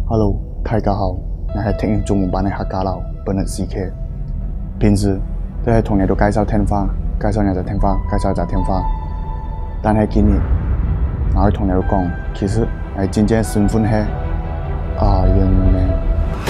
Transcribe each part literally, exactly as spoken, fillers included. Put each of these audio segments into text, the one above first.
Hello， 大家好，我係聽中文版嘅客家佬 Bernard C K。平時都係同你哋介紹聽話，介紹你就聽話，介紹就聽話。但係今日我會同你哋講，其實我真正身份係 Iron Man。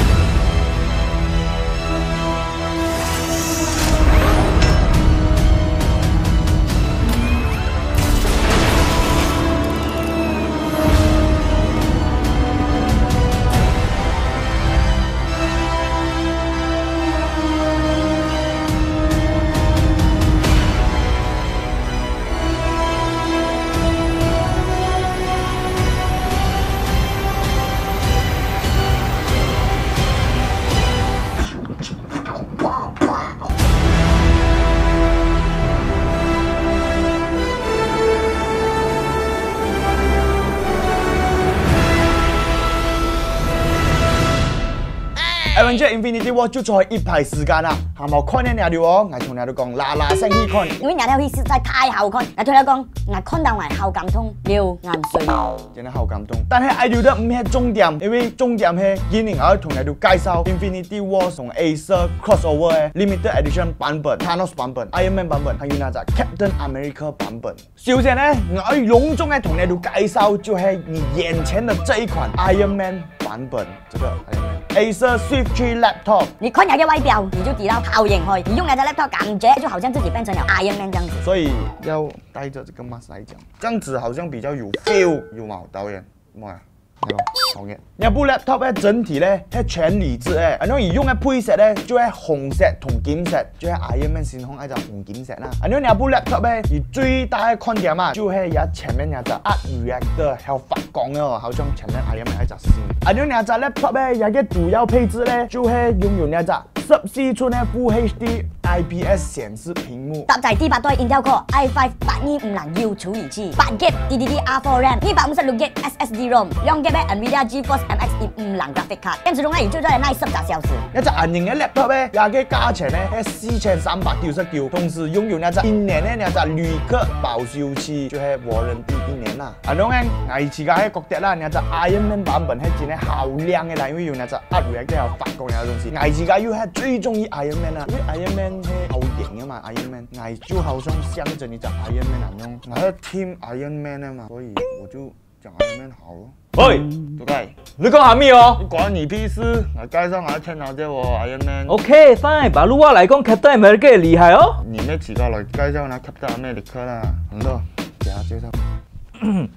Avengers Infinity War 就再一排時間啦，係冇看呢兩條哦，我同你哋講，嗱嗱聲去看。 因為兩條戲實在太好看，我同你講，我看到我好感動，流眼水。 真係好感動，但係I條得唔係重點，因為重點係今年我同你哋介紹 Infinity War 同 Acer crossover 嘅 limited edition 版本、Thanos 版本、Iron Man 版本，還有那隻 Captain America 版本。首先呢，我隆重嘅同你哋介紹就係你眼前的這一款 Iron Man 版本，這個 Iron Man。Acer Swift three Laptop， 你看人家外表，你就知道好型去。你用那隻 laptop，感覺就好像自己變成了 Iron Man 這樣子。 所以要帶着這個 mask 來講，這樣子好像比較有 feel， 有冇導演？冇啊，係咯，好嘅。呢部 laptop 咧整體咧係全鋰製嘅，然後而用嘅配色咧就係紅色同金色，就係 Iron Man 先空嗰隻紅金色啦。然後呢部 laptop 咧而最大嘅看點啊，就係有前面有隻 Art Reactor 係發光嘅哦，好像前面 Iron Man 嗰隻線。然後呢隻 laptop 咧有嘅主要配置咧就係擁有呢隻十四寸嘅 Full H D I P S 顯示屏幕，搭載第八代 Intel Core i 五八二五零 U 處理器，八 G B D D D R 四 RAM， 二百五十六 G B S S D ROM， 兩 G B NVIDIA GeForce M X 一五零 Graphic Card， 電池容量也就在耐十個小時。一隻銀型嘅 laptop 咧，也嘅價錢咧係四千三百九十九，同時擁有呢隻一年嘅呢隻鋁殼保修期，就係 warranty 一年啦。啊，當然我自家係覺得啦，呢隻 Iron Man 版本係真係好靚嘅啦，因為有呢隻 Art Reactor 有發光嘅東西。我自家又係最中意 Iron Man 啦，因為 Iron Man 係好型嘅嘛 ，Iron Man， 我就好像象徵你隻 Iron Man 咁樣，我係 Team Iron Man 啊嘛，所以我就講 Iron Man 好咯。喂，杜介， 你講下咩哦？ 你關你屁事！我介紹我聽下啫喎 ，Iron Man。OK fine， 把路話嚟講 Captain America 厲害哦。 你咩自家來介紹那 Captain America 啦？唔多，介紹介紹。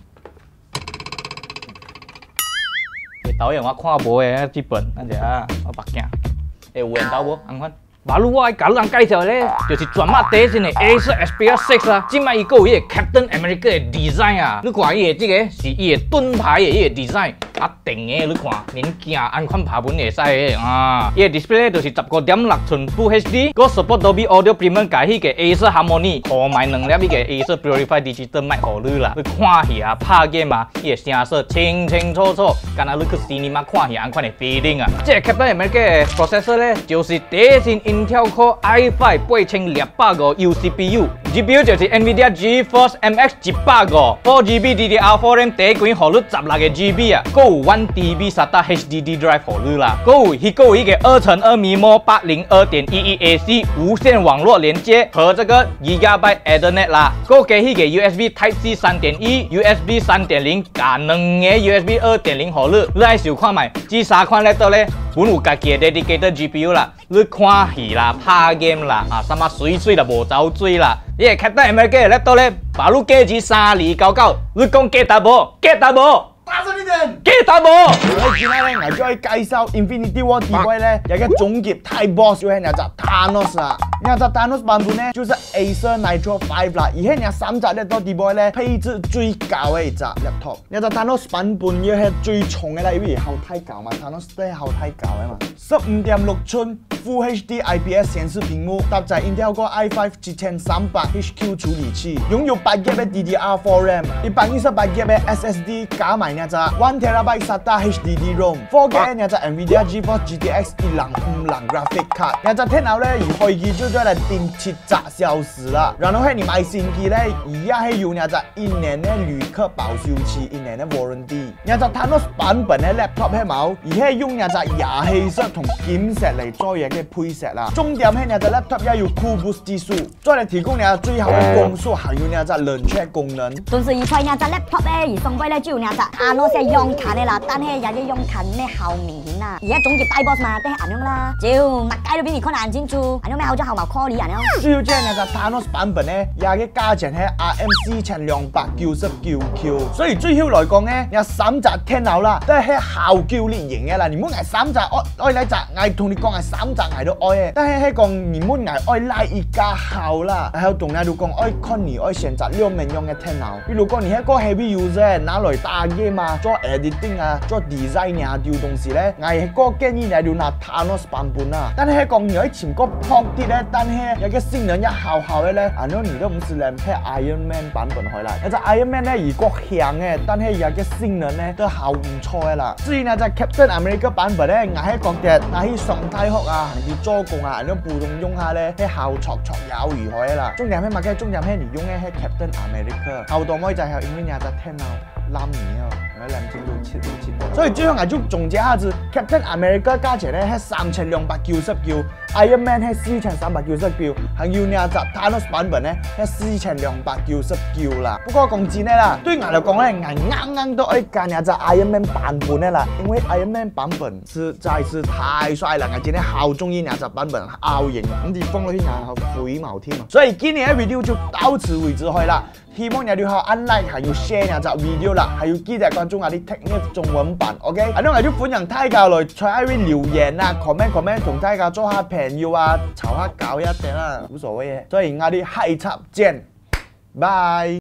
導演我看無誒這本，咱只我目鏡，會有緣投無？紅款。馬路我甲你人介紹咧，就是全馬第一身嘅 Acer Aspera 六啊，今擺伊有伊個 Captain America 嘅 design 啊，你看伊個這個是伊個盾牌嘅伊個 design， 啊定嘅你看，連鏡按款拍本會使嘅啊，伊個 display 咧就是十五點六寸 Full H D， 個 support Dolby Audio Premium 加迄個 Acer Harmony， 購買兩粒迄個 Acer Purified Digital Mic 互你啦，你看戲啊拍 game 啊，伊個聲色清清楚楚，敢若你去 cinema 看戲按款嘅 feeling 啊，這個 Captain America 嘅 processor 咧就是第一身 Intel Core i 五八千六百五 U C P U，G P U 就是 NVIDIA GeForce M X 一百五 ，四 G B D D R 四 RAM 第一關互你十六個 G B 啊，佮有 one T B SATA H D D drive 互你啦，佮有迄個有迄個二乘二 M I M O 八零二點一一 A C 無線網絡連接和這個 Gigabyte Ethernet 啦，佮加迄個 U S B Type C 三點一、U S B 三點零加兩個 U S B 二點零互你，你愛想看覓，這三款 laptop 咧，本有家己嘅 dedicated G P U 啦，你看戲啦、拍 game 啦，啊，什麼水水就無走水啦。你個 Captain America 嘅 laptop 咧，把你價值三二九九，你講假達無？假達無？大聲啲點！假達無？我今日咧，我就係介紹 Infinity War 底位咧，有個終極大 boss 就係那隻 Thanos 啦。那隻 Thanos 版本咧，就是 Acer Nitro 五啦，而且那三隻 laptop 底位咧，配置最高嘅一隻 laptop。那隻 Thanos 版本又係最重嘅啦，因為後太高嘛 ，Thanos 都係後太高嘅嘛，十五點六寸。 Full H D I P S 显示屏幕，搭载 Intel Core i 五 七千三百 H Q 處理器，擁有八 G B 嘅 D D R 四 RAM， 一百二十八 G B 嘅 S S D 加埋呢只 one terabyte SATA H D D ROM， 四 G B 呢只 NVIDIA GeForce G T X 一零五零 Graphic Card， 呢只電腦咧而開機就咗嚟電七十小時啦。然後係你買新機咧，而家係有呢只一年嘅旅客保修期，一年嘅 warranty。呢只 Thanos 版本嘅 laptop 係冇，而係用呢只氬氣色同劍石嚟做嘢嘅配色啦。重點係呢只 laptop 也有 Cool Boost 技術，再嚟提供呢只最好嘅光速，還有呢只冷卻功能。 頓時而開呢只 laptop 咧，而送歸咧主要呢只 Thanos 嘅樣近嘅啦，但係有啲樣近咩好明顯啊！而家總結大 boss 嘛，都係咁樣啦。只要物解到邊你看得很清楚，咁樣咩好咗後毛 call 你咁樣。主要即係呢只 Thanos 版本咧，也嘅價錢係 R M 四千兩百九十九 Q， 所以最後來講咧，有三隻電腦啦，都係效叫列型嘅啦。你唔好嗌三隻愛愛嚟隻，嗌同你講係三隻嗌都愛嘅，但係係講你唔好嗌愛拉一家好啦。然後同你度講愛看你愛選擇兩面用嘅電腦，比如講你係個 heavy user，拿來打 game 啊，做 editing 啊，做 design 啊，調動時咧，嗌係個建議你要拿 Thanos 版本啊。但係係講你喺前個 port 啲咧，但係有嘅性能一效效嘅咧，然後你都唔是嚟配 Iron Man 版本開啦。有隻 Iron Man 咧如果強嘅，但係有嘅性能咧都好唔錯嘅啦。至於呢隻 Captain America 版本咧，嗌係講嘅，嗌係上太空啊，行住做工啊，然後互動用下咧，係效挫挫有如海啦。重點係乜嘅？重點係你用嘅係 Captain America， 後度可以就係因為有隻聽到冧面啊，有兩千六七六七。所以最後我就總結下子 ，Captain America 價錢咧係三千兩百九十九 ，Iron Man 係四千三百九十九，還有呢隻 Thanos 版本咧係四千兩百九十九啦。不過講真咧啦，對我嚟講咧，我啱啱都愛揀呢隻 Iron Man 版本嘅啦，因為 Iron Man 版本實在是太帥啦，我真係好中意呢隻版本，好型，咁啲放落去我肥毛添啊！所以今年嘅 video 就到此為止去啦。希望你哋好按 like， 還有 share 呢隻 video 啦，還有記得關注我啲 technique 中文版 ，OK？啊，我哋歡迎大家來在下面留言啊 ，comment comment 同大家做下朋友啊，吵下搞一啲啦，無所謂嘅。所以我哋下一集見，拜。